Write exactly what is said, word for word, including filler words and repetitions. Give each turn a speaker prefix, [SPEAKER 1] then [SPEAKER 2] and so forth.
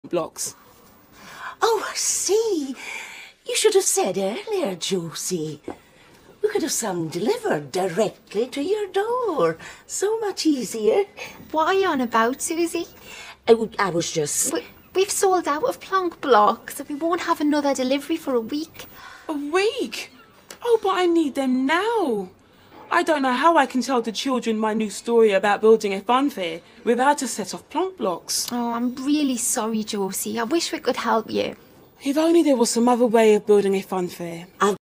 [SPEAKER 1] Blocks.
[SPEAKER 2] Oh, I see. You should have said earlier, Josie. We could have some delivered directly to your door. So much easier.
[SPEAKER 3] What are you on about, Susie?
[SPEAKER 2] I, w I was just...
[SPEAKER 3] We, we've sold out of Plonk Blocks and we won't have another delivery for a week.
[SPEAKER 1] A week? Oh, but I need them now. I don't know how I can tell the children my new story about building a fun fair without a set of Plonk Blocks.
[SPEAKER 3] Oh, I'm really sorry, Josie. I wish we could help you.
[SPEAKER 1] If only there was some other way of building a fun fair.
[SPEAKER 2] I'll